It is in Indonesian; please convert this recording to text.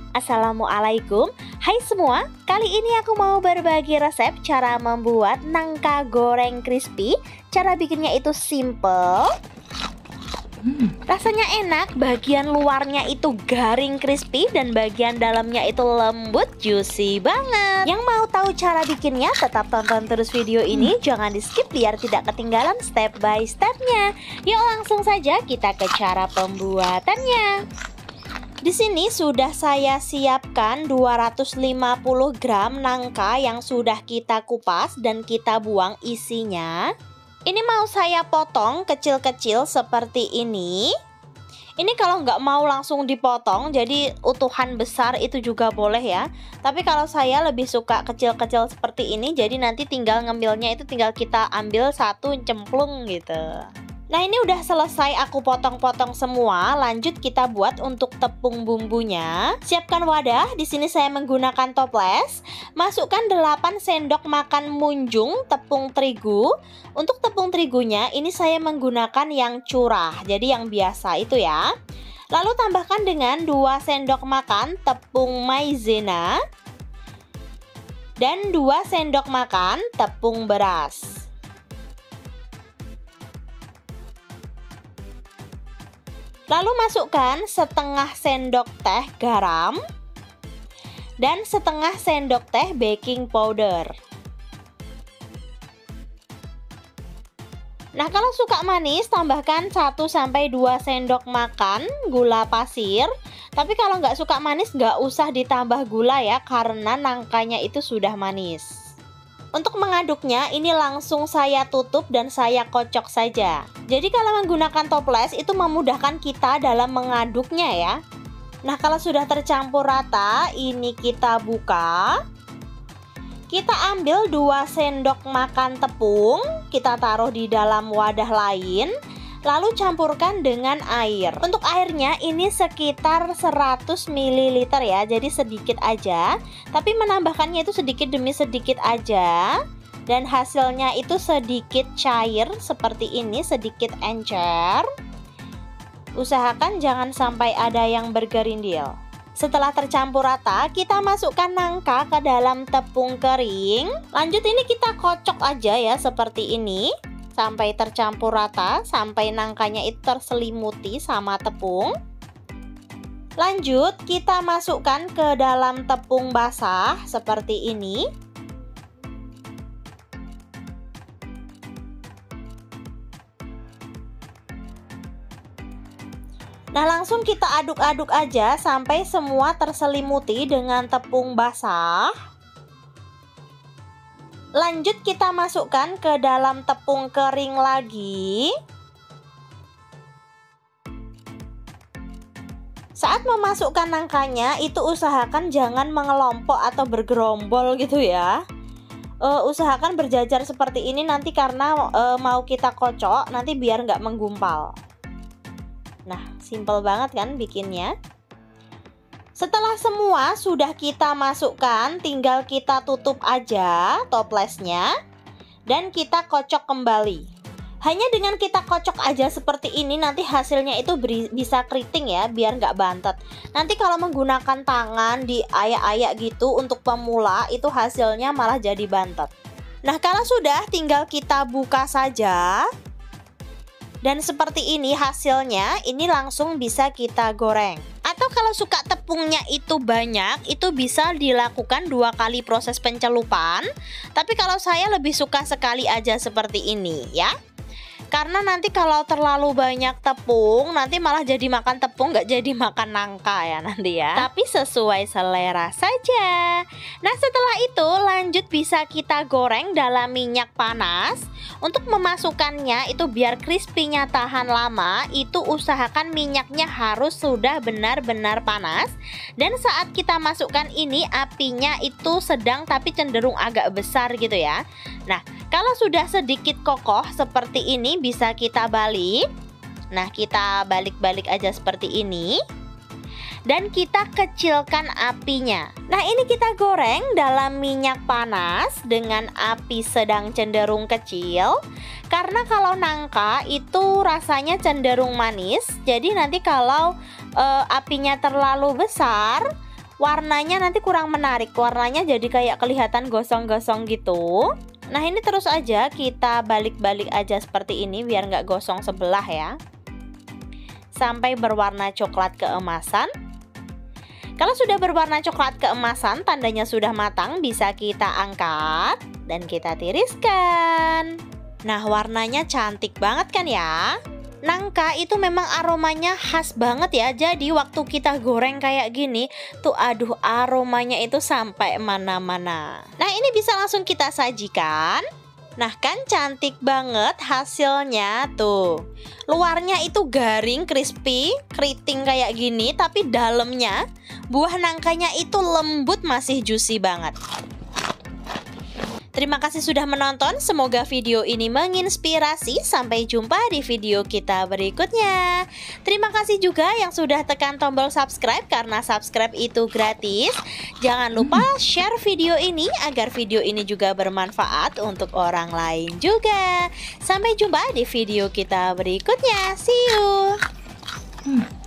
Assalamualaikum. Hai semua, kali ini aku mau berbagi resep cara membuat nangka goreng crispy. Cara bikinnya itu simple, rasanya enak, bagian luarnya itu garing crispy dan bagian dalamnya itu lembut juicy banget. Yang mau tahu cara bikinnya tetap tonton terus video ini, jangan di skip biar tidak ketinggalan step by stepnya. Yuk langsung saja kita ke cara pembuatannya. Di sini sudah saya siapkan 250 gram nangka yang sudah kita kupas dan kita buang isinya. Ini mau saya potong kecil-kecil seperti ini. Ini kalau nggak mau langsung dipotong, jadi utuhan besar itu juga boleh ya. Tapi kalau saya lebih suka kecil-kecil seperti ini, jadi nanti tinggal ngemilnya itu tinggal kita ambil satu cemplung gitu. Nah ini udah selesai aku potong-potong semua. Lanjut kita buat untuk tepung bumbunya. Siapkan wadah. Di sini saya menggunakan toples. Masukkan 8 sendok makan munjung tepung terigu. Untuk tepung terigunya ini saya menggunakan yang curah, jadi yang biasa itu ya. Lalu tambahkan dengan 2 sendok makan tepung maizena dan 2 sendok makan tepung beras. Lalu masukkan setengah sendok teh garam dan setengah sendok teh baking powder. Nah kalau suka manis tambahkan 1-2 sendok makan gula pasir. Tapi kalau nggak suka manis nggak usah ditambah gula ya, karena nangkanya itu sudah manis. Untuk mengaduknya ini langsung saya tutup dan saya kocok saja. Jadi kalau menggunakan toples itu memudahkan kita dalam mengaduknya ya. Nah kalau sudah tercampur rata, ini kita buka. Kita ambil 2 sendok makan tepung, kita taruh di dalam wadah lain. Lalu campurkan dengan air. Untuk airnya ini sekitar 100 ml ya, jadi sedikit aja. Tapi menambahkannya itu sedikit demi sedikit aja. Dan hasilnya itu sedikit cair seperti ini, sedikit encer. Usahakan jangan sampai ada yang bergerindil. Setelah tercampur rata, kita masukkan nangka ke dalam tepung kering. Lanjut ini kita kocok aja ya seperti ini. Sampai tercampur rata, sampai nangkanya itu terselimuti sama tepung. Lanjut kita masukkan ke dalam tepung basah seperti ini. Nah langsung kita aduk-aduk aja sampai semua terselimuti dengan tepung basah. Lanjut kita masukkan ke dalam tepung kering lagi. Saat memasukkan nangkanya itu usahakan jangan mengelompok atau bergerombol gitu ya. Usahakan berjajar seperti ini nanti karena mau kita kocok nanti biar nggak menggumpal. Nah simple banget kan bikinnya. Setelah semua sudah kita masukkan, tinggal kita tutup aja toplesnya dan kita kocok kembali. Hanya dengan kita kocok aja seperti ini nanti hasilnya itu bisa keriting ya, biar nggak bantet. Nanti kalau menggunakan tangan diayak-ayak gitu untuk pemula itu hasilnya malah jadi bantet. Nah kalau sudah tinggal kita buka saja. Dan seperti ini hasilnya, ini langsung bisa kita goreng. Atau kalau suka tepungnya itu banyak, itu bisa dilakukan 2 kali proses pencelupan. Tapi kalau saya lebih suka sekali aja seperti ini ya. Karena nanti kalau terlalu banyak tepung, nanti malah jadi makan tepung, nggak jadi makan nangka ya nanti ya. Tapi sesuai selera saja. Nah setelah itu lanjut bisa kita goreng dalam minyak panas. Untuk memasukkannya itu biar crispy-nya tahan lama, itu usahakan minyaknya harus sudah benar-benar panas. Dan saat kita masukkan ini apinya itu sedang tapi cenderung agak besar gitu ya. Nah kalau sudah sedikit kokoh seperti ini bisa kita balik. Nah kita balik-balik aja seperti ini. Dan kita kecilkan apinya. Nah ini kita goreng dalam minyak panas dengan api sedang cenderung kecil. Karena kalau nangka itu rasanya cenderung manis. Jadi nanti kalau apinya terlalu besar, warnanya nanti kurang menarik. Warnanya jadi kayak kelihatan gosong-gosong gitu. Nah ini terus aja kita balik-balik aja seperti ini biar nggak gosong sebelah ya, sampai berwarna coklat keemasan. Kalau sudah berwarna coklat keemasan, tandanya sudah matang, bisa kita angkat dan kita tiriskan. Nah warnanya cantik banget kan ya. Nangka itu memang aromanya khas banget ya. Jadi waktu kita goreng kayak gini tuh, aduh aromanya itu sampai mana-mana. Nah ini bisa langsung kita sajikan. Nah kan cantik banget hasilnya tuh. Luarnya itu garing, crispy, keriting kayak gini, tapi dalamnya buah nangkanya itu lembut, masih juicy banget. Terima kasih sudah menonton, semoga video ini menginspirasi. Sampai jumpa di video kita berikutnya. Terima kasih juga yang sudah tekan tombol subscribe, karena subscribe itu gratis. Jangan lupa share video ini agar video ini juga bermanfaat untuk orang lain juga. Sampai jumpa di video kita berikutnya. See you.